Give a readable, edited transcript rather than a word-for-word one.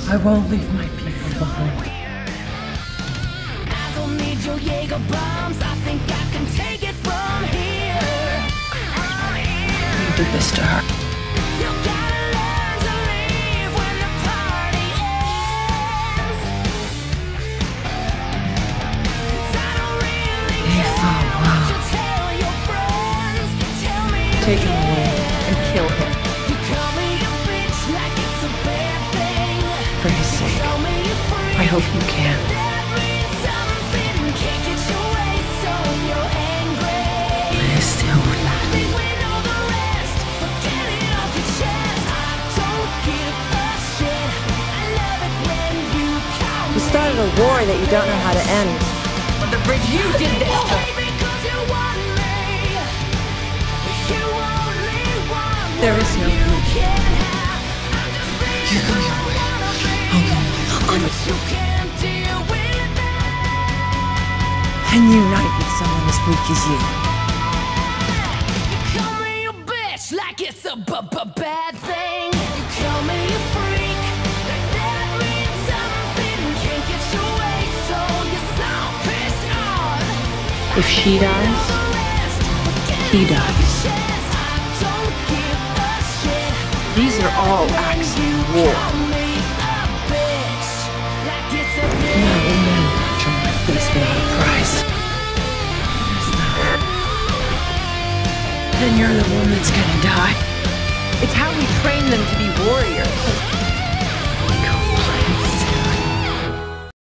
I won't leave my people behind. I don't need your Jaeger bombs. I think I can take it from here. You did this to her. You gotta learn to leave when the party ends. 'Cause I don't really Hey, care wow. what you tell your friends. Tell me Take him away and kill him. you call me a bitch like it's a bad thing. For his sake. Call me a freak. I hope you can. That means something. Can't get your way, so you're angry. It's still I think we know the rest, but get it off your chest. I don't give a shit. I love it when you call You started a war that you don't know how to end. on the bridge. You did this to her. me because you want me. You only want There is no what you bridge. can have. I'm just being You go your way. I'll go mine. but you can't deal with that. And unite with someone as weak as you. You call me a bitch like it's a bad thing. You call me a freak like that means something. Can't get your way, so you're so pissed on. If she dies, he dies. These are all acts of war. Not a man from my face without a prize. Then you're the one that's gonna die. It's how we train them to be warriors.